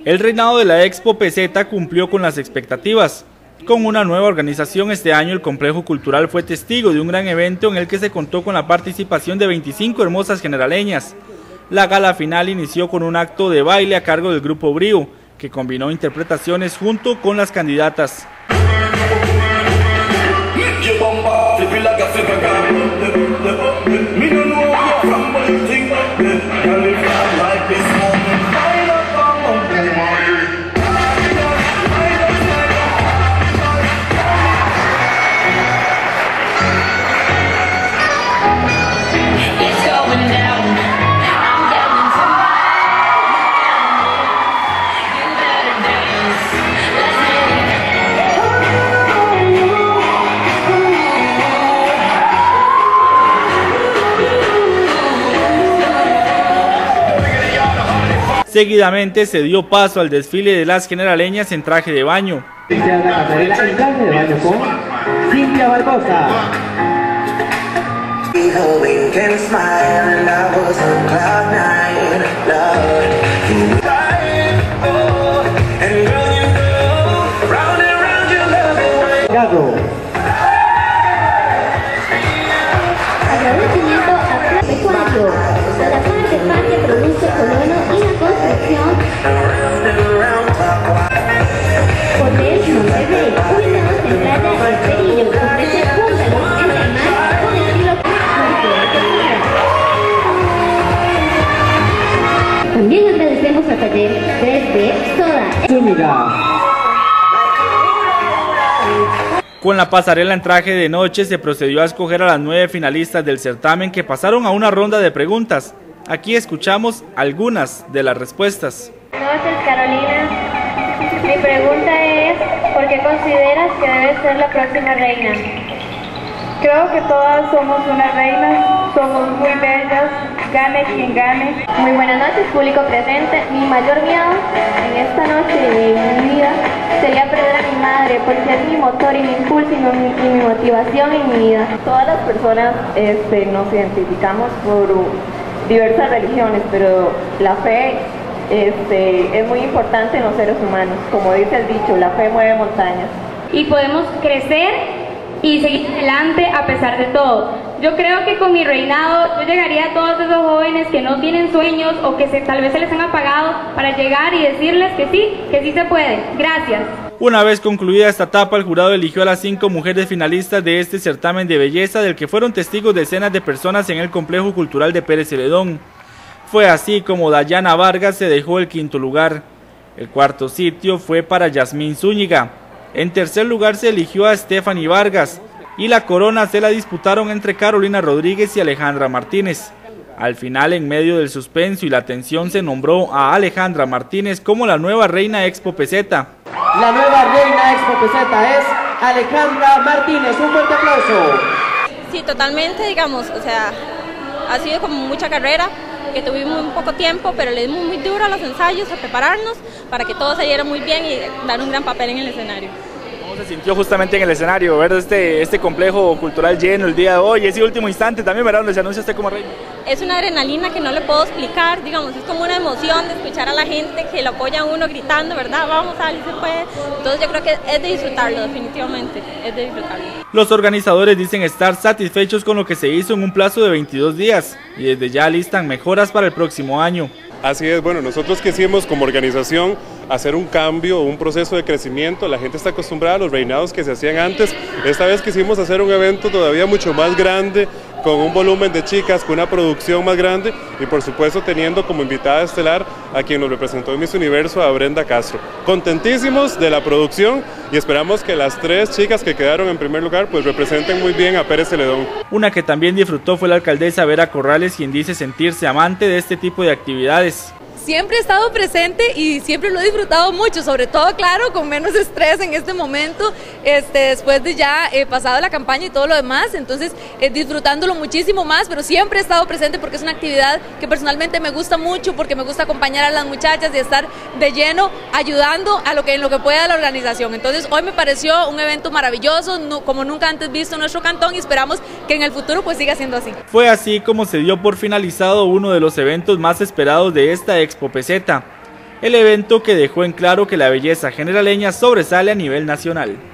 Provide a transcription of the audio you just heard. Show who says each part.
Speaker 1: El reinado de la Expo Peseta cumplió con las expectativas. Con una nueva organización este año, el Complejo Cultural fue testigo de un gran evento en el que se contó con la participación de 25 hermosas generaleñas. La gala final inició con un acto de baile a cargo del grupo Brío, que combinó interpretaciones junto con las candidatas. Seguidamente se dio paso al desfile de las generaleñas en traje de baño.
Speaker 2: Cintia Barbosa.
Speaker 3: Agradecimiento a Pecuario, Salazar de Parque Producto Colono y la Construcción. Hotel Monterrey, ubicados en Playa El Perillo, ofrece bungalows en el mar con estilo clásico. También agradecemos a Taller 3D Soda.
Speaker 2: Zúñiga.
Speaker 1: Con la pasarela en traje de noche se procedió a escoger a las 9 finalistas del certamen que pasaron a una ronda de preguntas. Aquí escuchamos algunas de las respuestas.
Speaker 4: Buenas noches, Carolina. Mi pregunta es, ¿por qué consideras que debes ser la próxima reina?
Speaker 5: Creo que todas somos unas reinas, somos muy bellas, gane quien gane.
Speaker 4: Muy buenas noches, público presente. Mi mayor miedo en esta noche de mi vida sería perder a mi madre, porque es mi motor y mi impulso y mi motivación en mi vida.
Speaker 5: Todas las personas nos identificamos por diversas religiones, pero la fe es muy importante en los seres humanos. Como dice el dicho, la fe mueve montañas.
Speaker 6: Y podemos crecer y seguir adelante a pesar de todo. Yo creo que con mi reinado yo llegaría a todos esos jóvenes que no tienen sueños o que tal vez se les han apagado para llegar y decirles que sí se puede. Gracias.
Speaker 1: Una vez concluida esta etapa, el jurado eligió a las 5 mujeres finalistas de este certamen de belleza del que fueron testigos decenas de personas en el Complejo Cultural de Pérez Celedón. Fue así como Dayana Vargas se dejó el 5º lugar. El 4º sitio fue para Yasmín Zúñiga. En tercer lugar se eligió a Stephanie Vargas y la corona se la disputaron entre Carolina Rodríguez y Alejandra Martínez. Al final, en medio del suspenso y la tensión, se nombró a Alejandra Martínez como la nueva reina Expo Peseta.
Speaker 2: La nueva reina Expo Peseta es Alejandra Martínez. Un fuerte aplauso.
Speaker 7: Sí, totalmente, digamos, o sea, ha sido como mucha carrera, que tuvimos un poco tiempo, pero le dimos muy duro a los ensayos, a prepararnos para que todo saliera muy bien y dar un gran papel en el escenario.
Speaker 1: ¿Cómo se sintió justamente en el escenario, ver este complejo cultural lleno el día de hoy, ese último instante también, ¿verdad?, donde se anuncia usted como reina?
Speaker 7: Es una adrenalina que no le puedo explicar, digamos, es como una emoción de escuchar a la gente que lo apoya a uno gritando, ¿verdad?, vamos, Ali, se puede. Entonces yo creo que es de disfrutarlo, definitivamente, es de disfrutarlo.
Speaker 1: Los organizadores dicen estar satisfechos con lo que se hizo en un plazo de 22 días y desde ya listan mejoras para el próximo año.
Speaker 8: Así es, bueno, nosotros quisimos como organización hacer un cambio, un proceso de crecimiento. La gente está acostumbrada a los reinados que se hacían antes. Esta vez quisimos hacer un evento todavía mucho más grande, con un volumen de chicas, con una producción más grande y por supuesto teniendo como invitada estelar a quien nos representó en Miss Universo, a Brenda Castro. Contentísimos de la producción y esperamos que las 3 chicas que quedaron en primer lugar pues representen muy bien a Pérez Celedón.
Speaker 1: Una que también disfrutó fue la alcaldesa Vera Corrales, quien dice sentirse amante de este tipo de actividades.
Speaker 9: Siempre he estado presente y siempre lo he disfrutado mucho, sobre todo, claro, con menos estrés en este momento, después de ya pasado la campaña y todo lo demás, entonces disfrutándolo muchísimo más, pero siempre he estado presente porque es una actividad que personalmente me gusta mucho, porque me gusta acompañar a las muchachas y estar de lleno ayudando a en lo que pueda la organización. Entonces hoy me pareció un evento maravilloso, como nunca antes visto en nuestro cantón y esperamos que en el futuro pues siga siendo así.
Speaker 1: Fue así como se dio por finalizado uno de los eventos más esperados de esta Expo Peseta. el evento que dejó en claro que la belleza generaleña sobresale a nivel nacional.